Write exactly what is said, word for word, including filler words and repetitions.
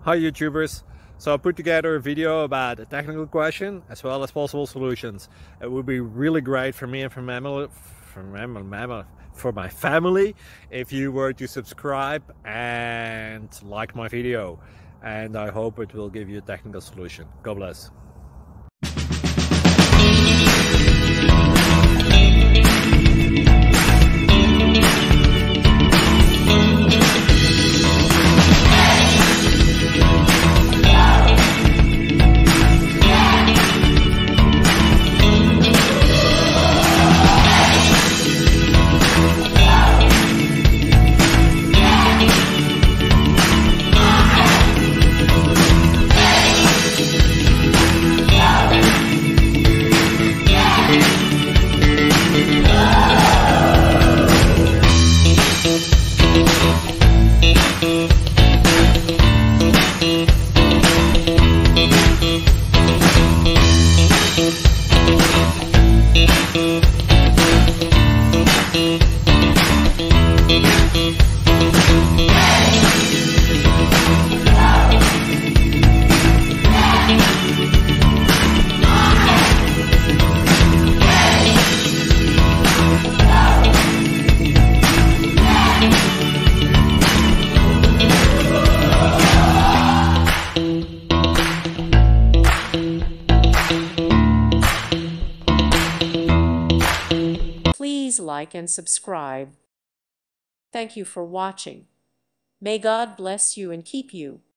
Hi YouTubers! So I put together a video about a technical question as well as possible solutions. It would be really great for me and for, mammal, for, mammal, for my family if you were to subscribe and like my video. And I hope it will give you a technical solution. God bless. Please like and subscribe. Thank you for watching. May God bless you and keep you.